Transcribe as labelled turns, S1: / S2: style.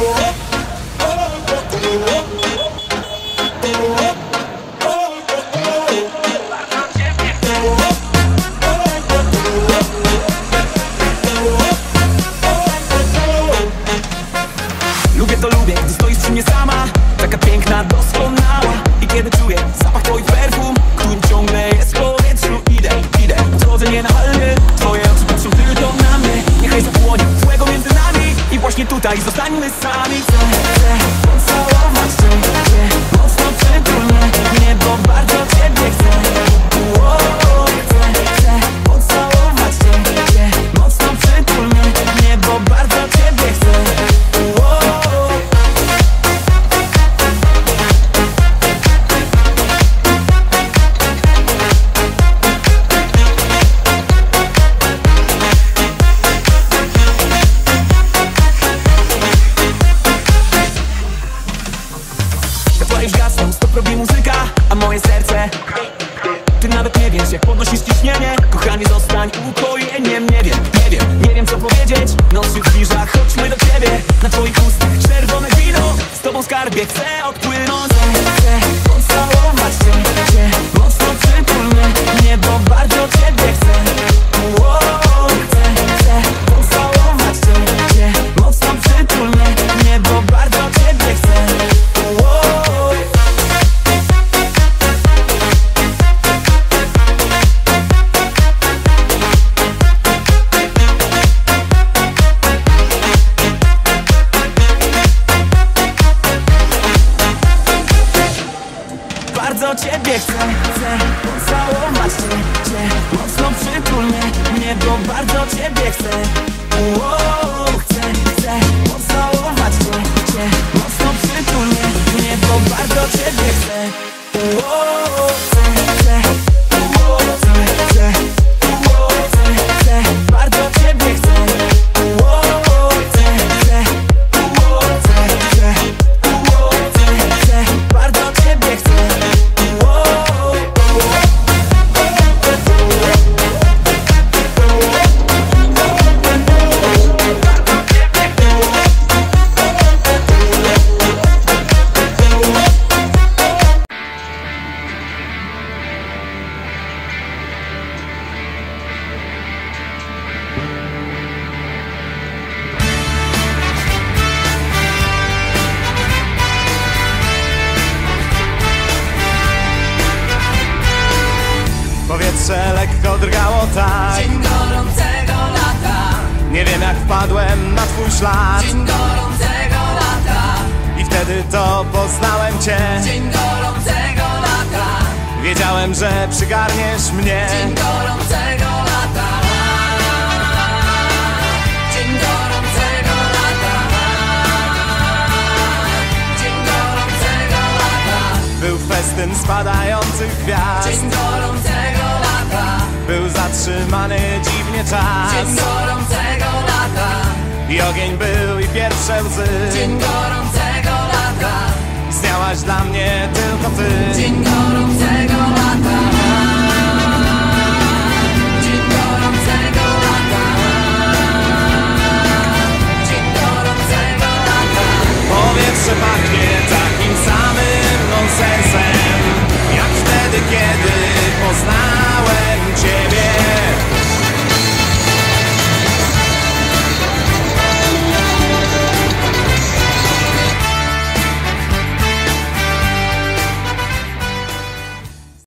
S1: Lubię to lubię, gdy stoisz przy mnie sama, taka piękna, doskonała. I kiedy czuję zapach twoich perfum, którym ciągle jest w powietrzu. Idę, drodze nienachalnie, twoje oczy patrzą tylko na mnie. Niechaj zapłonie złego między nami i właśnie tutaj zostańmy sami. Chcę pocałować cię, mocno przytulnie mnie, bo bardzo ciebie chcę. Chcę pocałować cię, mocno przytulnie mnie, bo bardzo ciebie chcę. Światła już gasną, stop robi muzyka, a moje serce ty nawet nie wiesz, jak podnosisz ciśnienie. Kochanie, zostań ukojeniem. Nie wiem co powiedzieć. Noc się zbliża, chodźmy do ciebie. Na twoich ustach czerwone wino, z tobą skarbie chcę odpłynąć. Chcę pocałować cię, mocno przytulnie mnie, bo bardzo ciebie chcę. Chcę pocałować cię, mocno przytulnie mnie, bo bardzo ciebie chcę. Bardzo ciebie chcę pocałować cię, mocno przytulnie mnie, bo bardzo ciebie chcę. Chcę pocałować cię, mocno przytulnie mnie, bo bardzo ciebie chcę. Bardzo ciebie chcę. Bardzo ciebie chcę.
S2: Powietrze lekko drgało tak.
S3: Dzień gorącego lata.
S2: Nie wiem jak wpadłem na twój ślad.
S3: Dzień gorącego lata.
S2: I wtedy to poznałem cię.
S3: Dzień gorącego lata.
S2: Wiedziałem, że przygarniesz mnie.
S3: Dzień gorącego lata. Dzień gorącego lata. Dzień gorącego lata.
S2: Był festyn spadających gwiazd.
S3: Dzień gorącego lata.
S2: Był zatrzymany dziwnie czas.
S3: Dzień gorącego lata.
S2: I ogień był i pierwsze łzy.
S3: Dzień gorącego lata.
S2: Istniałaś dla mnie tylko ty.
S3: Dzień gorącego lata.